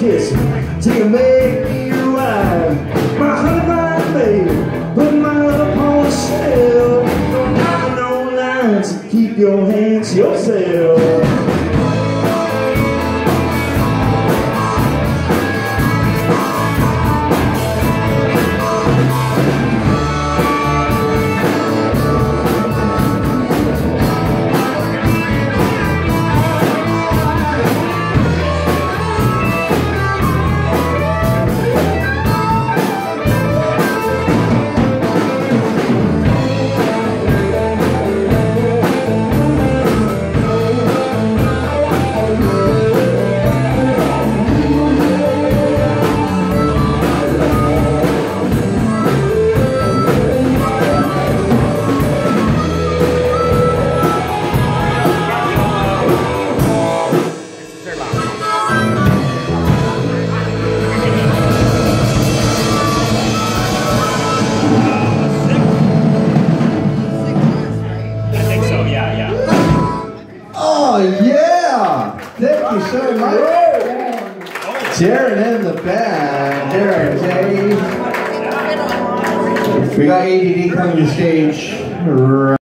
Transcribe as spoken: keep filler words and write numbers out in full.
kiss till you make me ride. My honey, my baby, put my love upon a shelf. Don't have no lines, keep your hands to yourself. Oh yeah! Thank you so much. Darren in the band. Darren, Jay. We got A D D coming to stage.